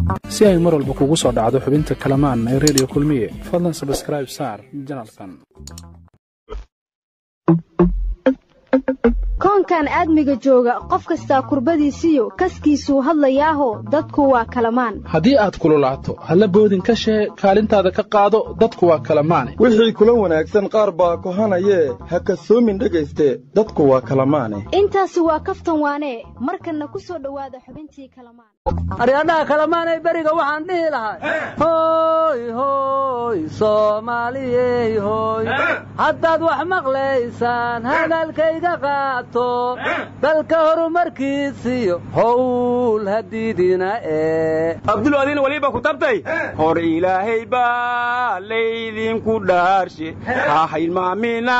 si ay mar walba kugu soo dhacdo xubinta kalamaan ee Radio Kulmiye fadlan subscribe saar channelkan koonkan aadmiga jooga qof kasta kurbadiisiyo kaskiisu hadlayaaho dadku waa kalamaan haddii aad kululaato halla boodin ka shee kaalintaada ka qaado dadku waa kalamaane wixii kula wanaagsan qaar baa kohanayee ha kasoomin dhegayste dadku waa kalamaane intaasi waa kaftan waane markana ku soo dhawaada xubintii kalamaan aryaadaha kalamaanay bariga waxaan dhihi lahaa hooy hooy Soomaaliyeey hooy haddaad wax maqlaysaan hadalkayga qaato dalka horumarkiisiyo howl hadiidina Abdul Wadiin waliba ku tabtay hor ilaahay baa leydinku dhaarshe ha hilmaamina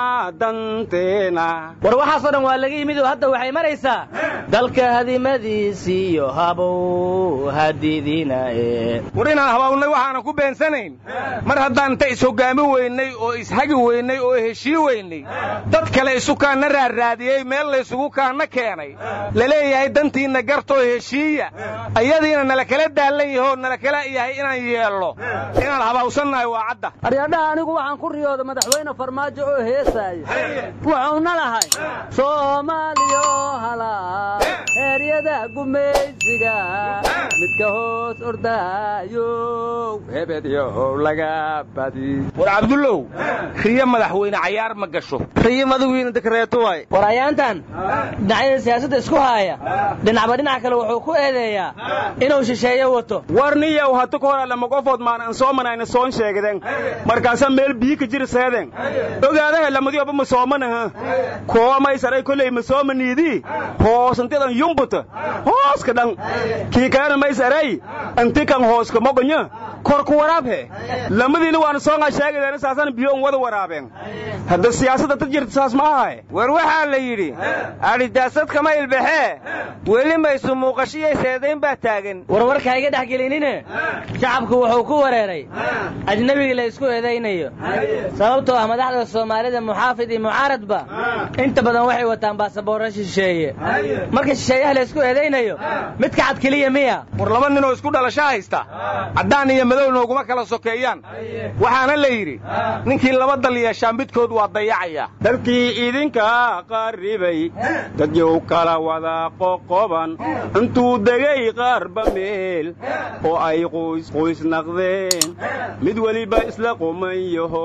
danteena war waxaas dhan waa laga yimid oo hadda waxay maraysaa dalka hadimadiisiyo habow hadiidina warina habawnay waxaan ku beensanayn mar haddaan ta is hogaami weynay oo is hagi weynay oo heshii weynay dad kale isu kaana raadiyay meel la isugu kaana keenay la leeyahay dantiina garto heshiiya ayadiina nala kala daalan yahay nala kala yahay inaan yeelo inaan habawsanahay waa cadda aryaadaha anigu waxaan ku riyooday madaxweyne farmaajo oo heesay wuxuuna lahay Soomaaliyo hala heeryada gumaysiga midka hoos ordaayo hebediyo laga badi war Abdullow riya madaxweyne cayaar ma gasho riya madaxweyne dekreeto way warayaantan dhinacyada siyaasadda isku haaya dhinacba dhinac kale wuxuu ku eedeeyaa inuu shisheeyo wato warniya uu hata koora lama qofood maanan soo manayna soon sheegden markaas meel biyo ka jir seeden ogaadaha lamadiyoba ma soomanaha koomay saray kulay ma soomaniidi hoosantidan yumbuta hoos ka dhan kii kana may saray antikan hoos ka mogonya kor ku waraabhe lamadiina waan soo sheegayna saasan biyo wada waraabeen hadda siyaasadda ta jirta saas ma ahay war waxa la yiri aridaasad kama ilbaxee weli ma isu muuqashiyay seedeyn baa taagan warwarka iga dhaxgelinine shacabku wuxuu ku wareeray ajnabiga la isku eedeynayo sababtoo ah madaxda Soomaalida muxaafid iyo mucaaradba inta badan waxay wataan baasaboor shisheeye marka shisheeyaha la isku eedeynayo mid ka cad kaliya miya war laba nin oo isku dhalasho haysta cadaan iyo madow nooguma kala sokeeyaan waxaana la yiri ninkii laba dal yeeshaan midkood waa dayacaya dalkii idinka qaribay dadyow kala wada qoqoban intuu degay qarba meel oo ay qoys naqdeen mid waliba isla qomayaho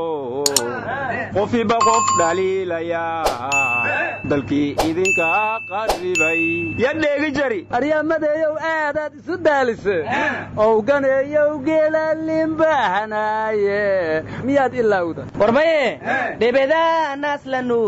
qofiba qof dhaliilaya dalkii idinka qaribay yadheegi jari aryamadeeyow aadaad isu daalise oo ganeeyow geelalin baahanaye miyaad ilowda warmaye dhibidaanas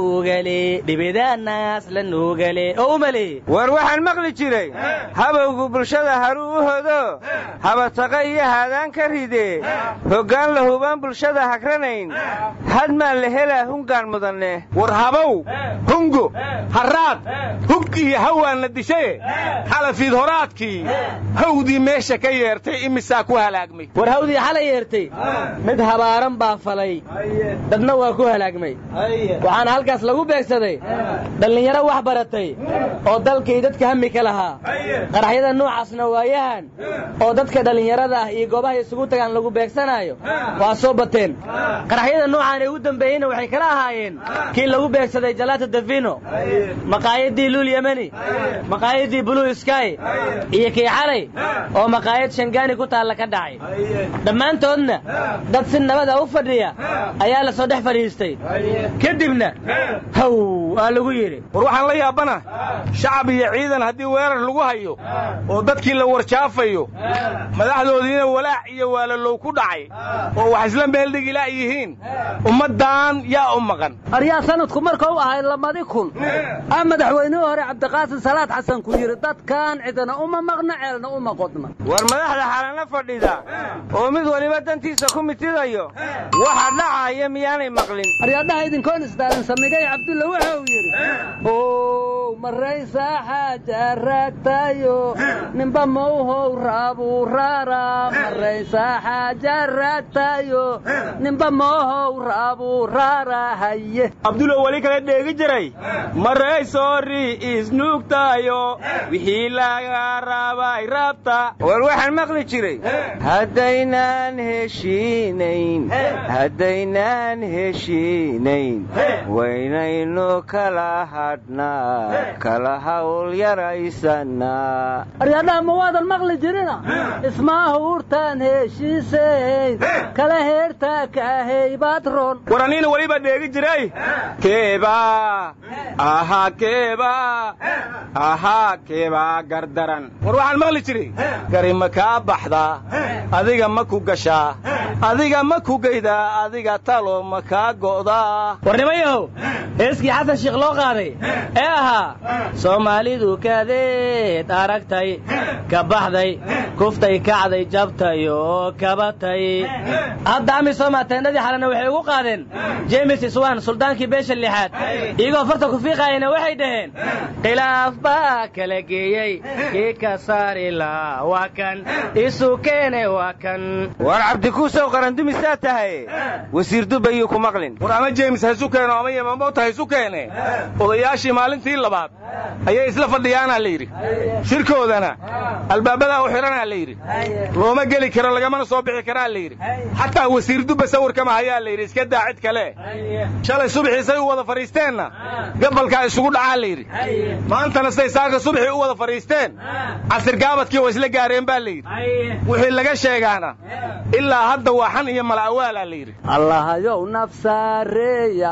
la nuugale oo umali war waxaan maqli jiray habowgu bulshada haruuhodo habataqa iyo haadaan ka ridee hoggaan la hubaan bulshada hagranayn hadmaan la helaa hungaan mudanne war habow hungo haraad hug iyo hawaan la dishaye xalafiid horaadkii hawdii meesha ka yeertay imisaa ku halaagmay war hawdii xalay yeertay mid habaaran baa falay dadna waa ku halaagmay waxaana halkaas lagu beegsaday dhalinyaro wax baratay oo dalkii dadka hami ka lahaa qaraxyada noocaasna waayahan oo dadka dhalinyarada ah iyo goobaha isugu tagaan lagu beegsanayo waa soo bateen qaraxyada noocaan ee ugu dambeeyayna waxay kala ahaayeen kii lagu beegsaday Jalata Davino maqaayadii Lul Yemeni maqaayadii Blue Sky iyo kii xalay oo maqaayad Shangani ku taala ka dhacay dhammaantoodna dad si nabad ah u fadhiya ayaa la soo dhex fariistay kadibna haw waa lagu yiri war waxaan la yaabana shacab iyo ciidan hadii weerar lagu hayo oo dadkii la warjaafayo madaxdoodiina walaac iyo waalalow ku dhacay oo wax isla meel dhig ilaa yihiin ummadan yaa u maqan aryaa sanadku markuu ahay 2000 madaxweynuhu hore Cabdiqaasim Salaad Xasan ku yiri dadkan cidana uma maqna ceelna uma qodna war madaxda xalana fadhida oo mid waliba dantiisa ku mitidayo waxa dhacaya miyaanay maqlin aryaadaha idinkoon isdaalan samigay Cabdulla waxa uu yiri oo maraysa xaaja raagtayo ninba mawhow raabuu raaraa maraysa xaaja raagtayo ninba mawhow raabuu raaraa haye abdulo wali kala dheegi jiray maraysoori isnuugtayo wixii laga raabay raabta war waxaan maqli jiray haddaynaan heshiinayn waynaynu kala hadhnaa kala hawl yaraysanaa aryadhaha ma waadan maqli jirina ismaaha urtaan heshiisayn kala heertaa kaahaybaad ron war aniina weliba dheegi jiray keebaa gardaran war waxaan maqli jiray gari ma kaa baxdaa adiga ma ku gashaa adiga ma ku geydaa adiga talo ma kaa go'daa warnimayahow heeskii xasan sheekh loo qaaday ee ahaa soomaalidu kadeed aragtay ka baxday kuftay kacday jabtay oo kabatay hadda amisooma teendhadii xalana waxay ugu qaadeen james iswan suldaankii beesha lixaad iyagoo farta ku fiiqaayana waxay dhaheen khilaaf baa kala geeyey kii ka saari laa waa kan isu keene waa kan war cabdikuusow qarandumisaa tahay wasiir dubayuu ku maqlin war ama james ha isu keeno ama yamamota ha isu keene odayaashii maalintii labaad ayay isla fadhiyaanaa la yidhi shirkoodana albaabadaa u xidhanaa la yidhi looma geli karo lagamana soo bixi karaa la yidhi xataa wasiir dubba sawirkama hayaa la yidhi iska daa cid kale shalay subaxiisay u wada fadhiisteenna gabalkaa isugu dhacaa la yidhi maantana siday saaka subaxii u wada fadhiisteen casirgaabadkii waa isla gaareen baa la yidhi wixii laga sheegaana ilaa hadda waa xan iyo mala'awaalaa la yidhi allahayow nafsaareeya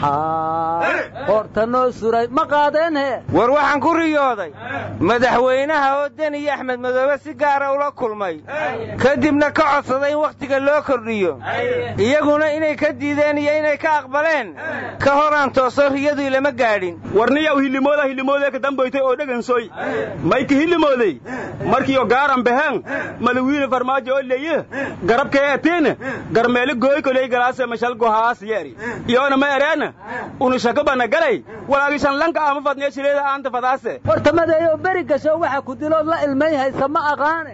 maxaa horta noo suray ma qaadeenhe war waxaan ku riyooday madaxweynaha oo deni axmed madoobe si gaara ula kulmay kadibna ka codsaday in wakhtiga loo kordhiyo iyaguna inay ka diideen iyo inay ka aqbaleen ka horaan tooso riyadu ilama gaadhin warniyaw hilimoodee ka dambaytay oo dhegansoy mayka hilimooday markiioo gaaran baheen madawiine farmaajo oo leeye garabkee atiina garmeeli gooy koley galaase mashal gohaas yeeri iyoona ma ereena unu shakabana galay walaagishan lanka ama fadniya shileeda aanta fadaase hortamadeeyo beri gasho waxa ku dilood la ilmay haysa ma aqaane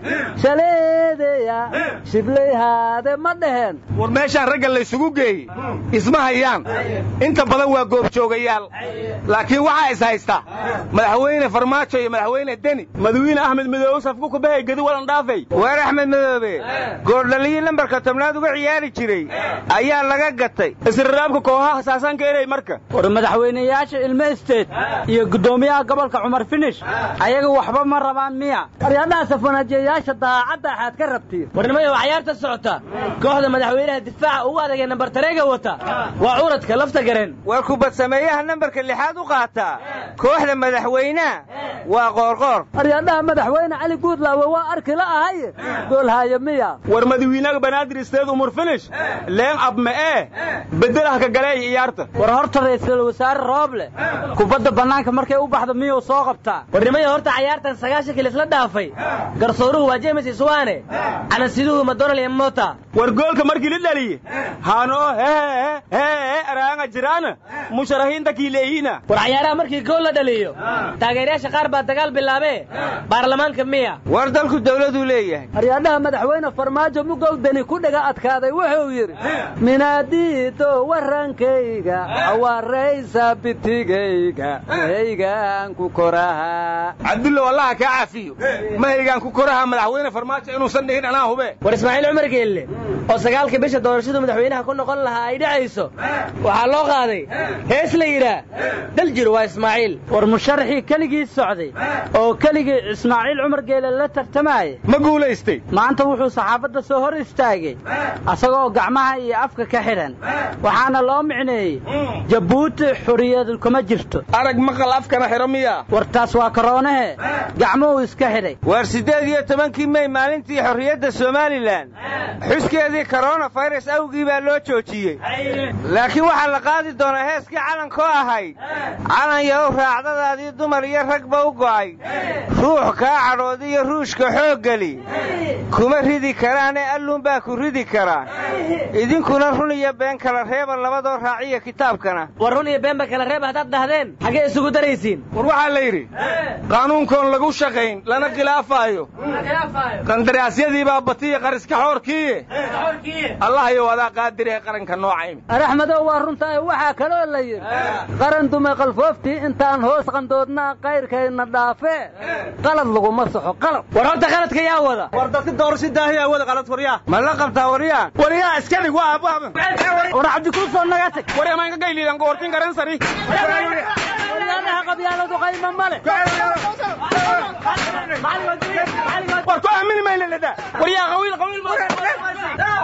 shaleedeya shiblayhaade ma dheheen war meeshaan ragga laysugu geeyey isma hayaan inta badan waa goobjoogayaal laakiin waxaa is haysta madaxweyne farmaajo iyo madaxweyne deni madawiine axmed madoobe safku ku bahay gedi walan dhaafay waar axmed madoobe goordhaliyii lambarka tobnaad uga ciyaari jiray ayaa laga gatay israraabka kooxaha saasaanka erey marka war madaxweynayaasha ilmo state iyo guddoomiyaha gobolka cumar finish ayaga waxba ma rabaan miya aryadhaha safanaajiyayaasha daacadda axaad ka rabtiin warnimayo cayaarta socota kooxda madaxweynaha difaaca ugu adagee nambar tareega wata waa curadka lafta gareen war kubad sameeyaha nambarka lixaad u qaataa kooxda madaxweynaha waa qoorqoor aryadhaha madaxweyne cali guudlaawe waa arki la ahay goolhaayo miya war madawiinaga banaadir isteed umar finish leen abma'ee bedelaha ka galeey ciyaarta war horta ra'iisul wasaare rooble kubadda bannaanka markay u baxdo miyuu soo qabtaa warnimaya horta cayaartan 9 kil isla dhaafay garsooruhu waa James Iswaane canasiduhu Madonald Yamota war goolka markii la dhaliyay haano araanga jirana musharahiinta kiileeyina war cayaaraha markii gool la dhaliyo taageerayaasha qaar baa dagaal bilaabay baarlamaanka miya war dalku dawladu leeyahay aryadaha madaxweyne farmaajo mugowdani ku dhaga adkaaday wuxuu yiri minaadiito warankayga awareysa bitigayga haygaan ku koraha cabdulla wallahi ka caafiyo ma haygaan ku koraha madaxweyne farmaajo inuu san dhigin anaa hube war Ismaaciil Umar Geelle oo 9 bisha doorashada madaxweynaha ku noqon lahaa ay dhacayso waxa loo qaaday hees la yiraahdo daljir waa Ismaaciil war musharixi kaligii socday oo kaligii Ismaaciil Umar Geelle la tartamay ma guuleystay maanta wuxuu saxaafadda soo hor istaagay asagoo gacmaha iyo afka ka xiran waxaana loo micneeyay Jabuuti xuriyad kuma jirto arag maqal afkana xiro miya war taas waa koroonahe gacmuhu iska xiray war 18 12 May maalintii xorriyadda Soomaaliland xuskeedii coronavirus awgii baa loo joojiyey laakiin waxa la qaadi doonaa heeskii calanka oo ahayd calan yahow raacdadaadii dumar iyo ragba u go'ay ruux kaa cadhoodi iyo ruushka xoog geli kuma ridi karaane alluun baa ku ridi karaa idinkuna run iyo been kala reeba labadoo raaciya kitaabkana war run iyo beenba kala reeba haddaad dhahdeen xaggee isugu daraysiin war waxaa la yidhi qaanuunkoon lagu shaqayn lana khilaafaayo qandaraasyadii baa batiya qariska xoorkiiye allahayow adaa qaadiree qaranka noocaymi araxmadow waa runtaa waxaa kaloo la yidhi qaran dumay qalfooftii intaan hoos qandoodnaa qayrkayna dhaafee qalad laguma saxo qalad war horta qaladka yaa wada war dadka doorasho daahiyaa wada qalad waryaa ma la qabtaa waryaa iska dhig waa ababa war cabdi ku soo naga tag waryaa maan ka gayliidan goortin garan sari waryaanaha qabyaaladu qayma male war ku aamini mayna lada waryaa qawiil